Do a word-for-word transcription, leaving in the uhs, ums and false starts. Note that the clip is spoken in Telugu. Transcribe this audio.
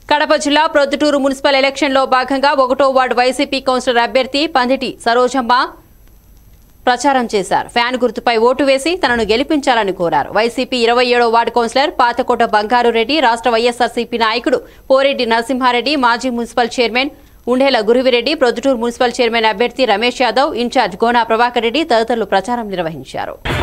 కడప జిల్లా ప్రొద్దుటూరు మున్సిపల్ ఎలక్షన్లో భాగంగా ఒకటో వార్డు వైసీపీ కౌన్సిలర్ అభ్యర్థి పందిటి సరోజమ్మ ప్రచారం చేశారు. ఫ్యాన్ గుర్తుపై ఓటు వేసి తనను గెలిపించాలని కోరారు. వైసీపీ ఇరవై ఏడో వార్డు కౌన్సిలర్ పాతకోట బంగారు రెడ్డి, రాష్ట్ర వైఎస్ఆర్సీపీ నాయకుడు పోరెడ్డి నరసింహారెడ్డి, మాజీ municipal chairman Undela Guruvireddy, Proddatur municipal chairman అభ్యర్థి రమేష్ యాదవ్, ఇన్ఛార్జ్ గోనా ప్రభాకర్ రెడ్డి తదితరులు ప్రచారం నిర్వహించారు.